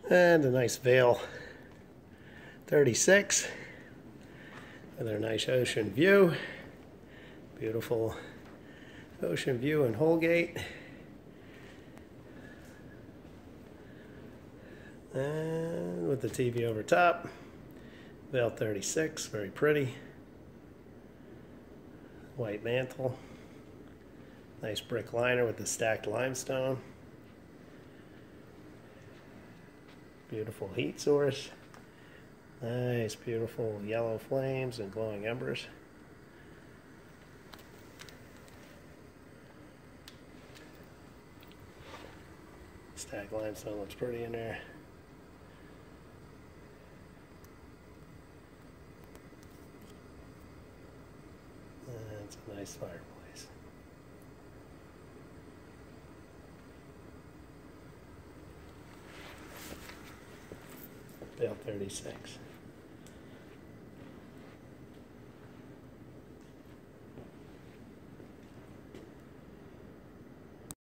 And a nice Vail 36 with a nice ocean view. Beautiful ocean view in Holgate. And with the TV over top. Vail 36, very pretty. White mantle. Nice brick liner with the stacked limestone. Beautiful heat source. Nice, beautiful yellow flames and glowing embers. Stacked limestone looks pretty in there. It's a nice fireplace. Vail 36.